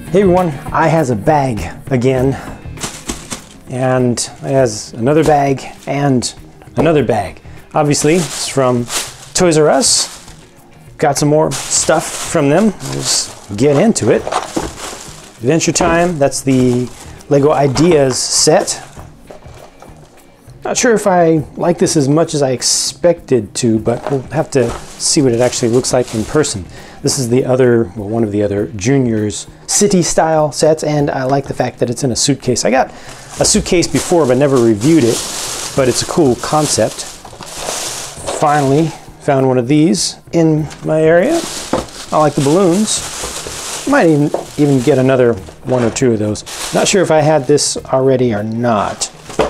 Hey everyone, I has a bag again, and it has another bag and another bag. Obviously, it's from Toys R Us. Got some more stuff from them. Let's get into it. Adventure Time, that's the Lego Ideas set. Not sure if I like this as much as I expected to, but we'll have to see what it actually looks like in person. This is the other, well, one of the other Juniors city style sets, and I like the fact that it's in a suitcase. I got a suitcase before but never reviewed it, but it's a cool concept. Finally found one of these in my area. I like the balloons. Might even get another one or two of those. Not sure if I had this already or not.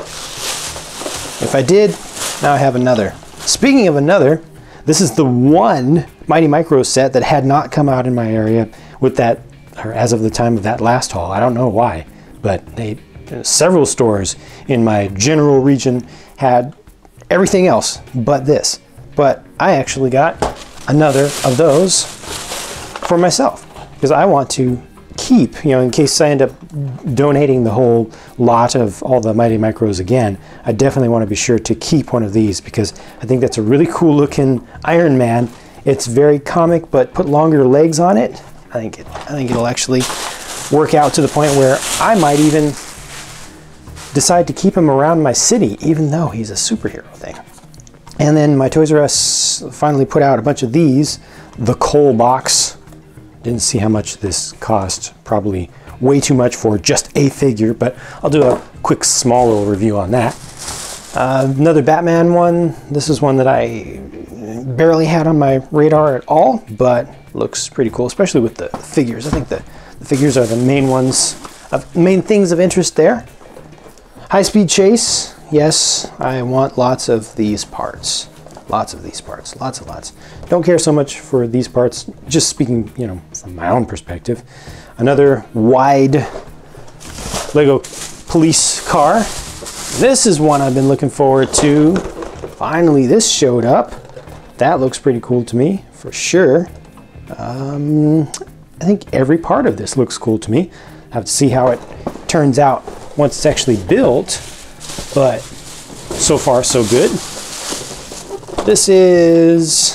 If I did, now I have another. Speaking of another, this is the one Mighty Micro set that had not come out in my area with that, or as of the time of that last haul. I don't know why, but several stores in my general region had everything else but this. But I actually got another of those for myself because I want to keep, you know, in case I end up donating the whole lot of all the Mighty Micros again, I definitely want to be sure to keep one of these because I think that's a really cool looking Iron Man. It's very comic, but put longer legs on it. I think it'll actually work out to the point where I might even decide to keep him around my city, even though he's a superhero thing. And then my Toys R Us finally put out a bunch of these. The coal box. Didn't see how much this cost. Probably way too much for just a figure, but I'll do a quick small little review on that. Another Batman one. This is one that I barely had on my radar at all, but looks pretty cool, especially with the figures. I think the figures are the main ones, main things of interest there. High-speed chase. Yes, I want lots of these parts. Lots of these parts, lots and lots. Don't care so much for these parts, just speaking, you know, from my own perspective. Another wide Lego police car. This is one I've been looking forward to. Finally, this showed up. That looks pretty cool to me, for sure. I think every part of this looks cool to me. I have to see how it turns out once it's actually built, but so far so good. This is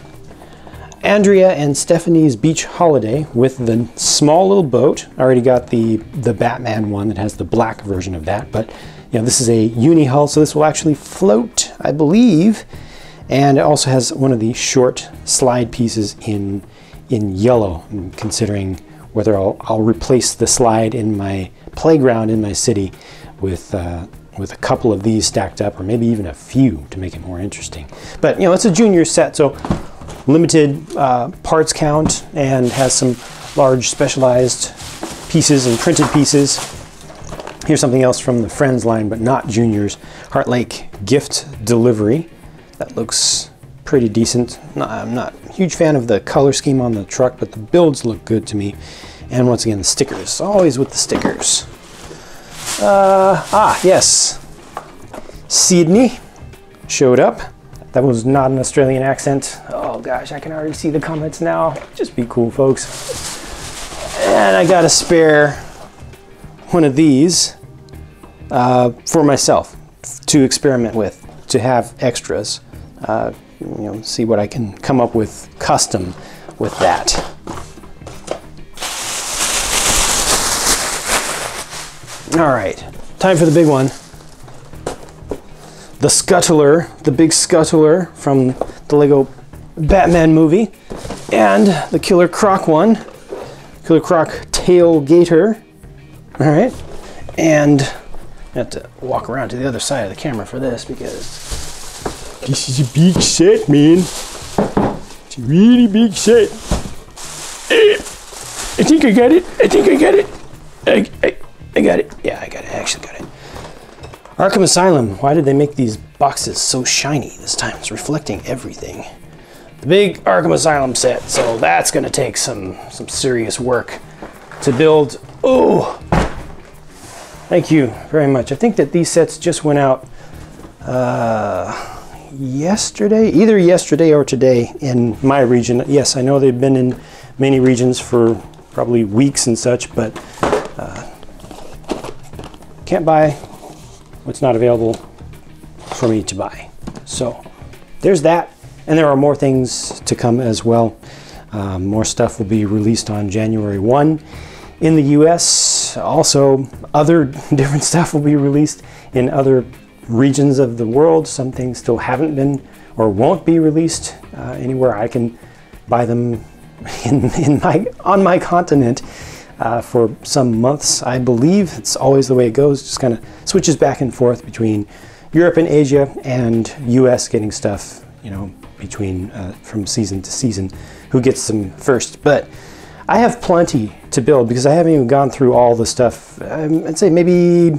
Andrea and Stephanie's beach holiday with the small little boat. I already got the Batman one that has the black version of that, but you know, this is a uni hull, so this will actually float, I believe. And it also has one of the short slide pieces in yellow. I'm considering whether I'll replace the slide in my playground in my city with a couple of these stacked up, or maybe even a few to make it more interesting. But you know, it's a junior set, so limited parts count, and has some large specialized pieces and printed pieces. Here's something else from the Friends line, but not juniors. Heart Lake gift delivery. That looks pretty decent. I'm not a huge fan of the color scheme on the truck, but the builds look good to me. And once again, the stickers, always with the stickers. Yes, Sydney showed up. That was not an Australian accent. Oh gosh, I can already see the comments now. Just be cool, folks. And I got a spare one of these for myself to experiment with, to have extras. You know, see what I can come up with custom with that. All right, time for the big one. The Scuttler, the big Scuttler from the Lego Batman movie, and the Killer Croc one, Killer Croc Tailgater. All right, and I have to walk around to the other side of the camera for this because this is a big set, man. It's a really big set. I think I got it. I think I got it. I got it. Yeah, I got it. I actually got it. Arkham Asylum. Why did they make these boxes so shiny this time? It's reflecting everything. The big Arkham Asylum set. So that's going to take some serious work to build. Oh, thank you very much. I think that these sets just went out yesterday, either yesterday or today in my region. Yes, I know they've been in many regions for probably weeks and such, but can't buy what's not available for me to buy. So there's that, and there are more things to come as well. More stuff will be released on January 1 in the US. Also, other different stuff will be released in other regions of the world. Some things still haven't been or won't be released anywhere I can buy them on my continent for some months, I believe. It's always the way it goes. Just kind of switches back and forth between Europe and Asia and US getting stuff, you know, between from season to season, who gets them first. But I have plenty to build because I haven't even gone through all the stuff. I'd say maybe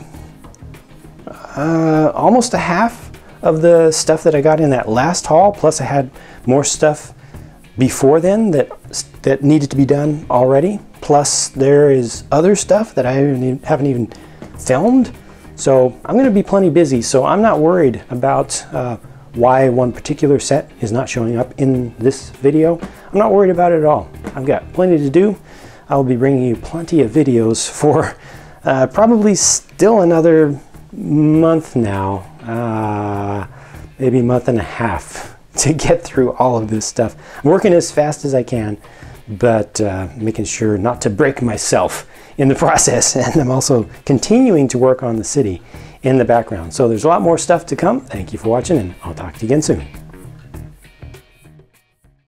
almost a half of the stuff that I got in that last haul, plus I had more stuff before then that needed to be done already. Plus there is other stuff that I haven't even filmed. So I'm going to be plenty busy, so I'm not worried about why one particular set is not showing up in this video. I'm not worried about it at all. I've got plenty to do. I'll be bringing you plenty of videos for probably still another month now, maybe a month and a half to get through all of this stuff. I'm working as fast as I can, but making sure not to break myself in the process. And I'm also continuing to work on the city in the background. So there's a lot more stuff to come. Thank you for watching, and I'll talk to you again soon.